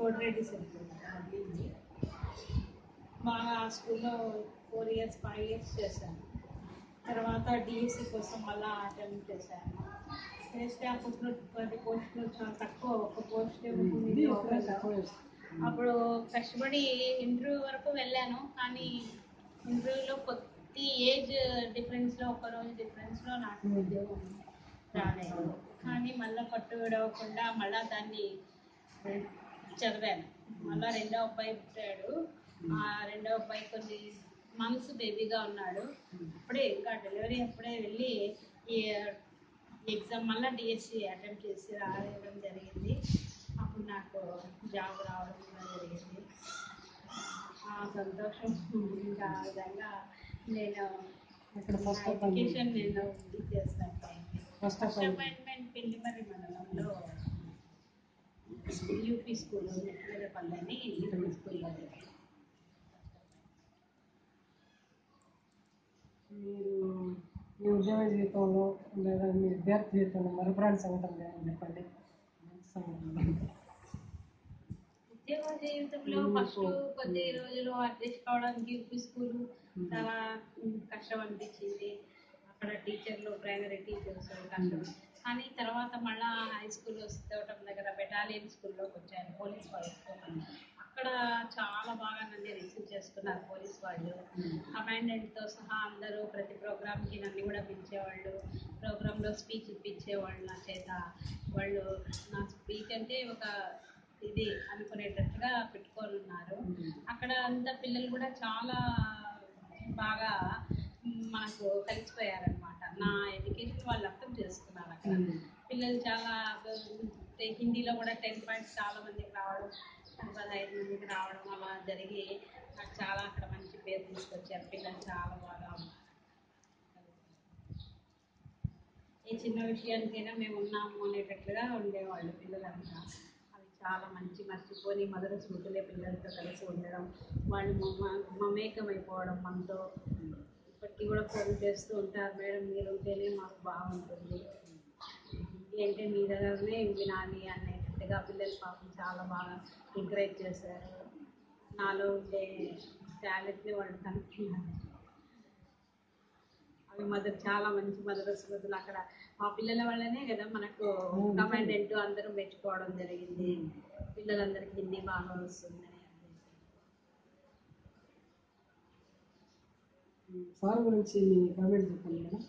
Koti Reddy centre బాగా ఆ స్కూల్లో 4 years 5 years చేశాను. తర్వాత డిఎస్సి కోసం మళ్ళీ అటెంప్ట్ చేశాను. చేస్తే అప్పట్లో 20 పోస్టులు చాలా తక్కువ, ఒక పోస్ట్ ఉంది. అప్పుడు కష్టపడి ఇంటర్వ్యూ వరకు వెళ్ళాను, కానీ ఇంటర్వ్యూలో కొద్ది ఏజ్ డిఫరెన్స్లో, ఒక రోజు డిఫరెన్స్లో నాకు ఉద్యోగం రాలేదు. కానీ మళ్ళీ పట్టు విడవకుండా మళ్ళీ దాన్ని చదివాను. మళ్ళీ రెండో అబ్బాయి పుట్టాడు. ఆ రెండో అబ్బాయి కొన్ని మంత్స్ బేబీగా ఉన్నాడు. అప్పుడే ఇంకా డెలివరీ అప్పుడే వెళ్ళి ఈ ఎగ్జామ్ మళ్ళీ డిఎస్సి అటెంప్ట్ చేసి రాయడం జరిగింది. అప్పుడు నాకు జాబ్ రావడం కూడా జరిగింది. ఆ సంతోషం ఇంకా ఆ విధంగా నేను ఎడ్యుకేషన్ నేను ఇది చేస్తాను. ఫస్ట్ అపాయింట్మెంట్ పెళ్లిమర్రి మండలంలో యూపీ స్కూల్ పల్లె అని యూపీ స్కూల్లో. మీరు మీ ఉద్యోగ జీవితంలో లేదా మీ విద్యార్థి జీవితంలో మరపురాని సంఘటన చెప్పండి. ఉద్యోగ జీవితంలో ఫస్ట్ కొద్ది రోజులు అడ్జస్ట్ కావడానికి యూపీ స్కూల్ చాలా కష్టం అనిపించింది. అక్కడ టీచర్లు, ప్రైమరీ టీచర్స్ కష్టం. కానీ తర్వాత మళ్ళీ హై స్కూల్లో తోటం దగ్గర బెటాలియన్ స్కూల్లోకి వచ్చాను, పోలీస్ వాళ్ళు. అక్కడ చాలా బాగా నన్ను రిసీవ్ చేసుకున్నారు పోలీస్ వాళ్ళు. కమాండెంట్తో సహా అందరూ ప్రతి ప్రోగ్రామ్కి నన్ను కూడా పిలిచేవాళ్ళు. ప్రోగ్రాంలో స్పీచ్ ఇప్పించేవాళ్ళు నా చేత. వాళ్ళు నా స్పీచ్ అంటే ఒక ఇది అనుకునేటట్టుగా పెట్టుకొని ఉన్నారు. అక్కడ అంతా పిల్లలు కూడా చాలా బాగా మనకు కలిసిపోయారనమాట. నా ఎడ్యుకేషన్ వాళ్ళు అర్థం చేసుకున్నారు. అక్కడ పిల్లలు చాలా హిందీలో కూడా 10 points చాలా మందికి రావడం, 15 మందికి రావడం అలా జరిగి నాకు చాలా అక్కడ మంచి పేరు తీసుకొచ్చారు. పిల్లలు చాలా బాగా ఉన్నారు. ఏ చిన్న విషయానికైనా మేము ఉన్నాము అనేటట్లుగా ఉండేవాళ్ళు పిల్లలంతా. అవి చాలా మంచి మర్చిపోని మధుర స్మృతులే. పిల్లలతో కలిసి ఉండడం, వాళ్ళు మమేకమైపోవడం మనతో. ఇప్పటికీ కూడా ఫోన్ చేస్తూ ఉంటారు, మేడం మీరు ఉంటేనే మాకు బాగుంటుంది, ఏంటంటే మీ దగ్గరనే వినాలి అనేటట్టుగా. పిల్లలు పాపం చాలా బాగా ఎంకరేజ్ చేశారు. నాలో ఉండే టాలెంట్ని వాళ్ళు కనుక్కున్నారు. అవి చాలా మంచి మధుర స్మృతులు. అక్కడ ఆ పిల్లల వల్లనే కదా మనకు కమాండెంట్ అందరూ మెచ్చుకోవడం జరిగింది. పిల్లలందరికీ హిందీ బాగా వస్తుందని. సార్ గురించి మీ కామెంట్ చెప్పండి మేడం.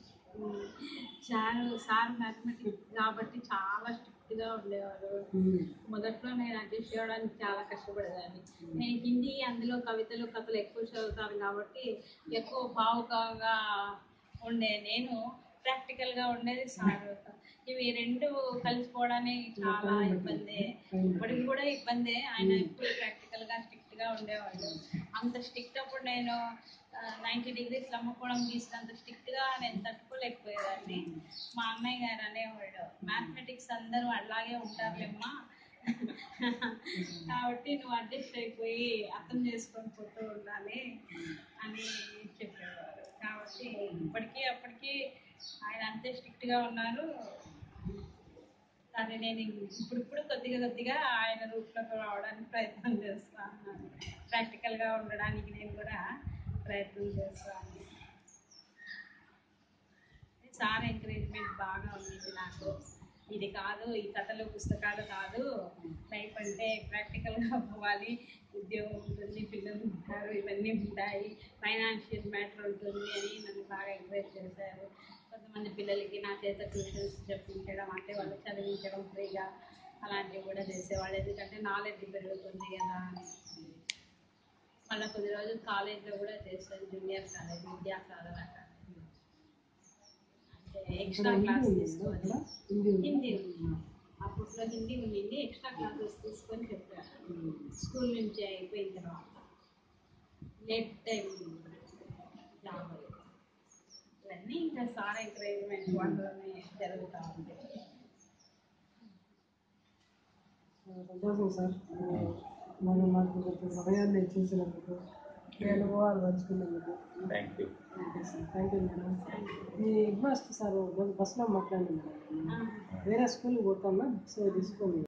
సార్ మ్యాథమెటిక్స్ కాబట్టి చాలా స్ట్రిక్ట్గా ఉండేవారు. మొదట్లో నేను అడ్జస్ట్ చేయడానికి చాలా కష్టపడేదాన్ని. నేను హిందీ, అందులో కవితలు, కథలు ఎక్కువ చదువుతాను కాబట్టి ఎక్కువ భావుకంగా ఉండే నేను, ప్రాక్టికల్గా ఉండేది సార్. ఇవి రెండు కలిసిపోవడానికి చాలా ఇబ్బంది. ఇప్పటికి కూడా ఇబ్బందే. ఆయన ఎప్పుడు ప్రాక్టికల్గా స్ట్రిక్ట్గా ఉండేవాళ్ళు. అంత స్ట్రిక్ట్ అప్పుడు నేను 90 degrees నమ్మకోవడం గీసినంత స్ట్రిక్ట్గా నేను తట్టుకోలేకపోయేదాన్ని. మా అన్నయ్య గారు అనేవాళ్ళు, మ్యాథమెటిక్స్ అందరూ అలాగే ఉంటారులేమ్మా, కాబట్టి నువ్వు అడ్జస్ట్ అయిపోయి అర్థం చేసుకొని పోతూ ఉండాలి అని చెప్పేవారు. కాబట్టి ఇప్పటికీ అప్పటికీ ఆయన అంతే స్ట్రిక్ట్గా ఉన్నారు. కానీ నేను ఇప్పుడు కొద్దిగా ఆయన రూట్లోకి రావడానికి ప్రయత్నం చేస్తాను. ప్రాక్టికల్గా ఉండడానికి నేను కూడా ప్రయత్నం చేస్తాను. సార్ ఎంకరేజ్మెంట్ బాగా ఉంది నాకు. ఇది కాదు, ఈ కథలు పుస్తకాలు కాదు, లైఫ్ అంటే ప్రాక్టికల్గా పోవాలి, ఉద్యోగం ఉంటుంది, పిల్లలు ఉంటారు, ఇవన్నీ ఉంటాయి, ఫైనాన్షియల్ మ్యాటర్ ఉంటుంది అని నన్ను బాగా ఎంకరేజ్ చేశారు. కొంతమంది పిల్లలకి నా చేత ట్యూషన్స్ చెప్పించడం, అంటే వాళ్ళు చదివించడం ఫ్రీగా, అలాంటివి కూడా చేసేవాళ్ళు. ఎందుకంటే నాలెడ్జ్ పెరుగుతుంది కదా అని. మళ్ళీ కొద్ది రోజులు కాలేజ్లో కూడా చేశాను, జూనియర్ కాలేజ్, విద్యా సాధన. అంటే ఎక్స్ట్రా క్లాస్ తీసుకొని హిందీ అప్పట్లో హిందీ ఉండింది, ఎక్స్ట్రా క్లాసెస్ తీసుకొని చెప్పాను. స్కూల్ నుంచి అయిపోయిన తర్వాత లేట్ టైం జాబ్. ఇవన్నీ ఇంకా సార్ ఎంకరేజ్మెంట్ వల్లనే జరుగుతూ ఉంటాయి. సంతోషం సార్, మాకు సమయాన్ని ఇచ్చేసినందుకు, మీ అనుభవాలు పంచుకున్నందుకు. Thank you madam. మీ హెడ్ మాస్టర్ సార్ బస్సులో మాట్లాడింది మేడం, వేరే స్కూల్కి పోతామా, సో తీసుకోండి.